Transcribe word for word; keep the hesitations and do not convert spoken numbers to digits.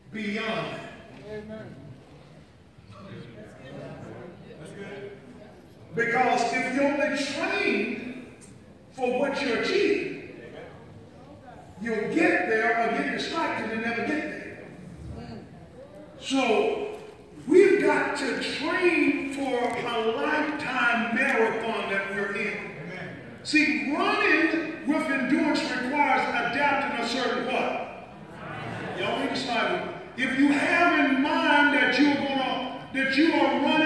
beyond. Amen. That's good. Because if you're only trained for what you achieve, you'll get there or get distracted and never get there. So we've got to train for a lifetime marathon that we're in. Amen. See, running with endurance requires adapting a certain what? Y'all need to slide with me. If you have in mind that you're gonna that you are running